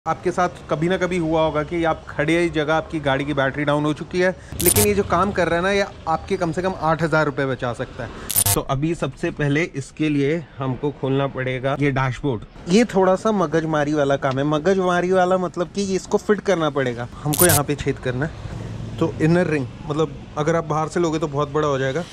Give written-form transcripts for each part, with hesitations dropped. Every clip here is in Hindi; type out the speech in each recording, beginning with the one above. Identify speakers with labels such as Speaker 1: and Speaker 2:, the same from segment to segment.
Speaker 1: आपके साथ कभी ना कभी हुआ होगा कि आप खड़े ही जगह आपकी गाड़ी की बैटरी डाउन हो चुकी है, लेकिन ये जो काम कर रहा है ना, ये आपके कम से कम 8,000 रुपये बचा सकता है। तो अभी सबसे पहले इसके लिए हमको खोलना पड़ेगा ये डैशबोर्ड। ये थोड़ा सा मगजमारी वाला काम है। मगजमारी वाला मतलब कि इसको फिट करना पड़ेगा हमको, यहाँ पे छेद करना है। तो इनर रिंग मतलब अगर आप बाहर से लोगे तो बहुत बड़ा हो जाएगा,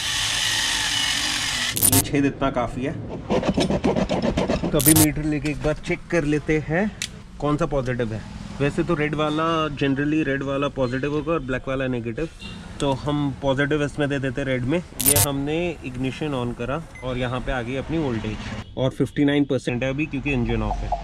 Speaker 1: ये छेद इतना काफ़ी है। तो अभी मीटर लेके एक बार चेक कर लेते हैं कौन सा पॉजिटिव है। वैसे तो रेड वाला जनरली रेड वाला पॉजिटिव होगा और ब्लैक वाला नेगेटिव, तो हम पॉजिटिव इसमें दे देते रेड में। ये हमने इग्निशन ऑन करा और यहाँ पे आ गई अपनी वोल्टेज और 59% है अभी क्योंकि इंजन ऑफ है।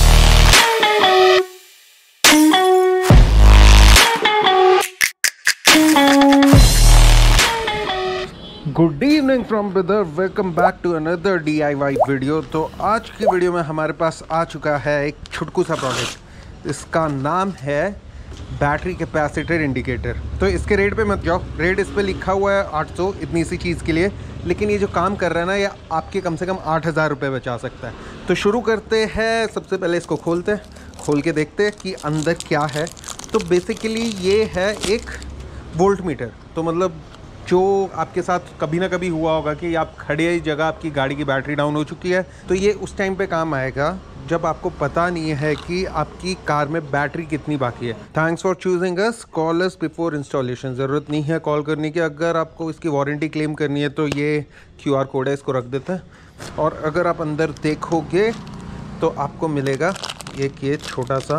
Speaker 1: Good evening from Bidar, welcome back to another DIY video. तो आज की वीडियो में हमारे पास आ चुका है एक छुटकू सा प्रोडक्ट। इसका नाम है बैटरी कैपेसिटर इंडिकेटर। तो इसके रेट पे मत जाओ, रेट इस पे लिखा हुआ है 800 इतनी सी चीज़ के लिए, लेकिन ये जो काम कर रहा है ना, ये आपके कम से कम 8,000 रुपये बचा सकता है। तो शुरू करते हैं। सबसे पहले इसको खोलते हैं, खोल के देखते हैं कि अंदर क्या है। तो बेसिकली ये है एक वोल्ट मीटर। तो मतलब जो आपके साथ कभी ना कभी हुआ होगा कि आप खड़े ही जगह आपकी गाड़ी की बैटरी डाउन हो चुकी है, तो ये उस टाइम पे काम आएगा जब आपको पता नहीं है कि आपकी कार में बैटरी कितनी बाकी है। Thanks for choosing us, call us before installation. ज़रूरत नहीं है कॉल करने की। अगर आपको इसकी वारंटी क्लेम करनी है तो ये QR कोड है, इसको रख देते हैं। और अगर आप अंदर देखोगे तो आपको मिलेगा ये छोटा सा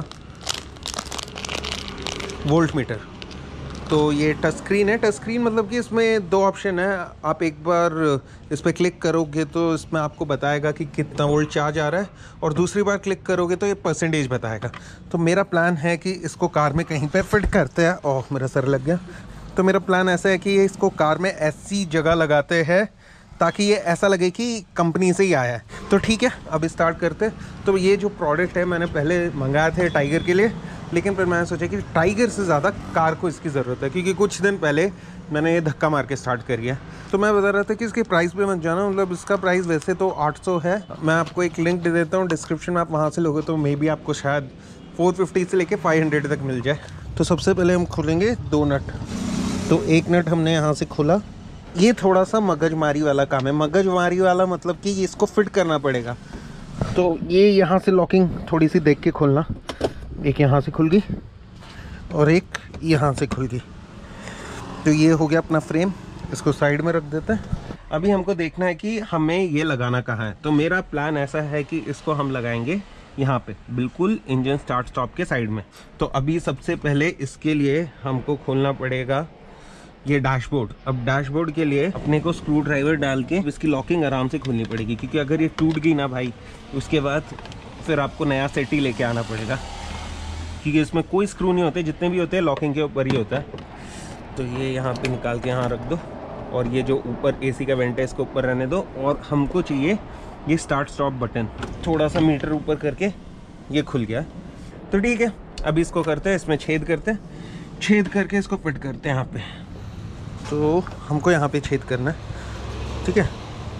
Speaker 1: वोल्ट मीटर। तो ये टच स्क्रीन है। टच स्क्रीन मतलब कि इसमें दो ऑप्शन है। आप एक बार इस पर क्लिक करोगे तो इसमें आपको बताएगा कि कितना वोल्ट चार्ज आ रहा है, और दूसरी बार क्लिक करोगे तो ये परसेंटेज बताएगा। तो मेरा प्लान है कि इसको कार में कहीं पे फिट करते हैं। ओह, मेरा सर लग गया। तो मेरा प्लान ऐसा है कि इसको कार में ऐसी जगह लगाते हैं ताकि ये ऐसा लगे कि कंपनी से ही आया है। तो ठीक है, अब स्टार्ट करते। तो ये जो प्रोडक्ट है मैंने पहले मंगाए थे टाइगर के लिए, लेकिन फिर मैंने सोचा कि टाइगर से ज़्यादा कार को इसकी ज़रूरत है, क्योंकि कुछ दिन पहले मैंने ये धक्का मार के स्टार्ट कर किया। तो मैं बता रहा था कि इसके प्राइस पे मत जाना। मतलब इसका प्राइस वैसे तो 800 है। मैं आपको एक लिंक दे देता हूँ डिस्क्रिप्शन में, आप वहाँ से लोगे तो मे बी आपको शायद 450 से लेके 500 तक मिल जाए। तो सबसे पहले हम खोलेंगे 2 नट। तो एक नट हमने यहाँ से खोला। ये थोड़ा सा मगजमारी वाला काम है। मगजमारी वाला मतलब कि इसको फिट करना पड़ेगा। तो ये यहाँ से लॉकिंग थोड़ी सी देख के खोलना। एक यहाँ से खुल गई और एक यहाँ से खुल गई। तो ये हो गया अपना फ्रेम। इसको साइड में रख देते हैं। अभी हमको देखना है कि हमें ये लगाना कहाँ है। तो मेरा प्लान ऐसा है कि इसको हम लगाएंगे यहाँ पे, बिल्कुल इंजन स्टार्ट स्टॉप के साइड में। तो अभी सबसे पहले इसके लिए हमको खोलना पड़ेगा ये डैशबोर्ड। अब डैशबोर्ड के लिए अपने को स्क्रू ड्राइवर डाल के इसकी लॉकिंग आराम से खोलनी पड़ेगी, क्योंकि अगर ये टूट गई ना भाई, उसके बाद फिर आपको नया सेट ही लेके आना पड़ेगा, क्योंकि इसमें कोई स्क्रू नहीं होते, जितने भी होते हैं लॉकिंग के ऊपर ही होता है। तो ये यहाँ पे निकाल के यहाँ रख दो, और ये जो ऊपर AC का वेंट है इसको ऊपर रहने दो। और हमको चाहिए ये स्टार्ट स्टॉप बटन, थोड़ा सा मीटर ऊपर करके ये खुल गया। तो ठीक है, अभी इसको करते हैं, इसमें छेद करते हैं, छेद करके इसको फिट करते हैं यहाँ पे। तो हमको यहाँ पे छेद करना है, ठीक है।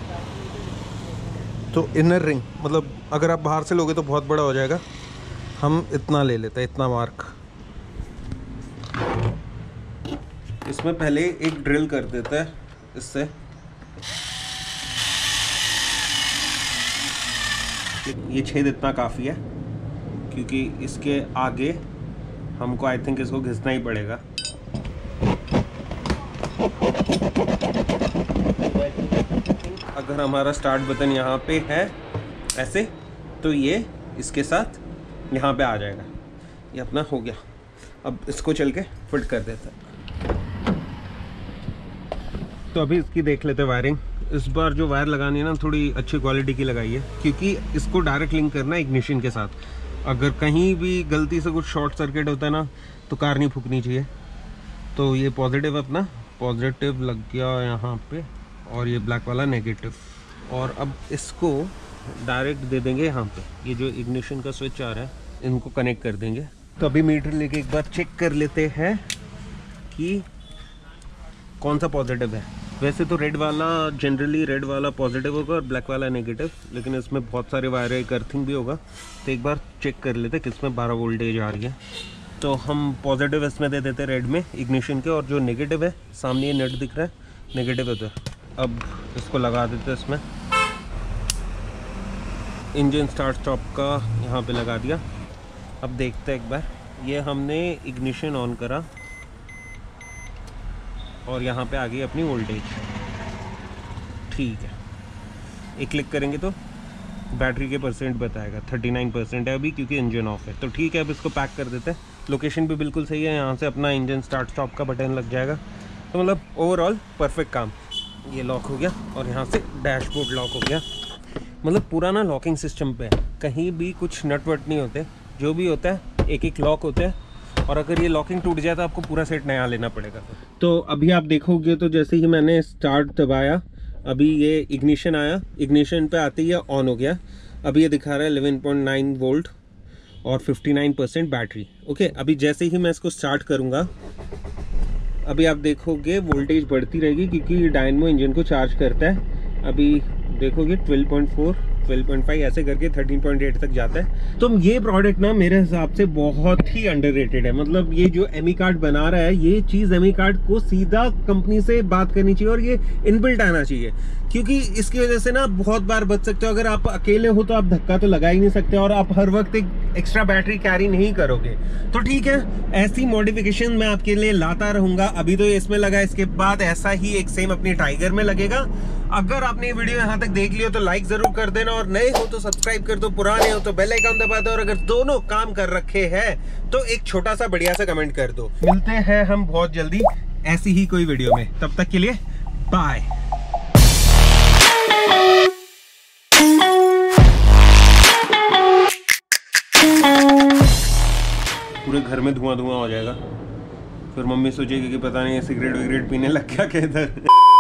Speaker 1: तो इनर रिंग मतलब अगर आप बाहर से लोगे तो बहुत बड़ा हो जाएगा, हम इतना ले लेते हैं, इतना मार्क। इसमें पहले एक ड्रिल कर देता है इससे। ये छेद इतना काफ़ी है, क्योंकि इसके आगे हमको आई थिंक इसको घिसना ही पड़ेगा। अगर हमारा स्टार्ट बटन यहाँ पे है ऐसे, तो ये इसके साथ यहाँ पे आ जाएगा। ये अपना हो गया। अब इसको चल के फिट कर देते हैं। तो अभी इसकी देख लेते हैं वायरिंग। इस बार जो वायर लगानी है ना, थोड़ी अच्छी क्वालिटी की लगाइए, क्योंकि इसको डायरेक्ट लिंक करना है इग्निशन के साथ। अगर कहीं भी गलती से कुछ शॉर्ट सर्किट होता है ना, तो कार नहीं फूकनी चाहिए। तो ये पॉजिटिव अपना पॉजिटिव लग गया यहाँ पे, और ये ब्लैक वाला नेगेटिव। और अब इसको डायरेक्ट दे देंगे यहाँ पे। ये जो इग्निशन का स्विच आ रहा है, इनको कनेक्ट कर देंगे। तो अभी मीटर लेके एक बार चेक कर लेते हैं कि कौन सा पॉजिटिव है। वैसे तो रेड वाला जनरली रेड वाला पॉजिटिव होगा और ब्लैक वाला नेगेटिव, लेकिन इसमें बहुत सारे वायर है, एक अर्थिंग भी होगा। तो एक बार चेक कर लेते किस में 12 वोल्टेज आ रही है। तो हम पॉजिटिव इसमें दे देते रेड में इग्निशन के, और जो नेगेटिव है सामने ये नेट दिख रहा है, नेगेटिव है। अब इसको लगा देते इसमें। इंजन स्टार्ट स्टॉप का यहाँ पे लगा दिया। अब देखते हैं एक बार, ये हमने इग्निशन ऑन करा और यहाँ पे आ गई अपनी वोल्टेज। ठीक है, एक क्लिक करेंगे तो बैटरी के परसेंट बताएगा, 39% है अभी क्योंकि इंजन ऑफ है। तो ठीक है, अब इसको पैक कर देते हैं। लोकेशन भी बिल्कुल सही है, यहाँ से अपना इंजन स्टार्ट स्टॉप का बटन लग जाएगा। तो मतलब ओवरऑल परफेक्ट काम। ये लॉक हो गया और यहाँ से डैशबोर्ड लॉक हो गया। मतलब पूरा ना लॉकिंग सिस्टम पे है, कहीं भी कुछ नट वट नहीं होते, जो भी होता है एक एक लॉक होता है। और अगर ये लॉकिंग टूट जाए तो आपको पूरा सेट नया लेना पड़ेगा। तो अभी आप देखोगे तो जैसे ही मैंने स्टार्ट दबाया, अभी ये इग्निशन आया, इग्निशन पे आते ही ये ऑन हो गया। अभी ये दिखा रहा है 11.9 वोल्ट और 59% बैटरी। ओके, अभी जैसे ही मैं इसको स्टार्ट करूँगा, अभी आप देखोगे वोल्टेज बढ़ती रहेगी क्योंकि डायनमो इंजन को चार्ज करता है। अभी देखोगे 12.4, 12.5 ऐसे करके 13.8 तक जाता है। तो ये प्रोडक्ट ना मेरे हिसाब से बहुत ही अंडररेटेड है। मतलब ये जो एमी कार्ड बना रहा है, ये चीज़ एमी कार्ड को सीधा कंपनी से बात करनी चाहिए और ये इनबिल्ट आना चाहिए, क्योंकि इसकी वजह से ना बहुत बार बच सकते हो। अगर आप अकेले हो तो आप धक्का तो लगा ही नहीं सकते और आप हर वक्त एक एक्स्ट्रा बैटरी कैरी नहीं करोगे। तो ठीक है, ऐसी मॉडिफिकेशन मैं आपके लिए लाता रहूंगा। अभी तो इसमें लगा, इसके बाद ऐसा ही एक सेम अपनी टाइगर में लगेगा। अगर आपने ये वीडियो यहाँ तक देख लिया तो लाइक जरूर कर देना, और नए हो तो सब्सक्राइब कर दो, पुराने हो तो बेल आइकन दबा दो, और अगर दोनों काम कर रखे हैं तो एक छोटा सा बढ़िया सा कमेंट कर दो। मिलते हैं हम बहुत जल्दी ऐसी ही कोई वीडियो में, तब तक के लिए बाय। पूरे घर में धुआं धुआं हो जाएगा, फिर मम्मी सोचेगी कि पता नहीं सिगरेट विगरेट पीने लग गया क्या इधर।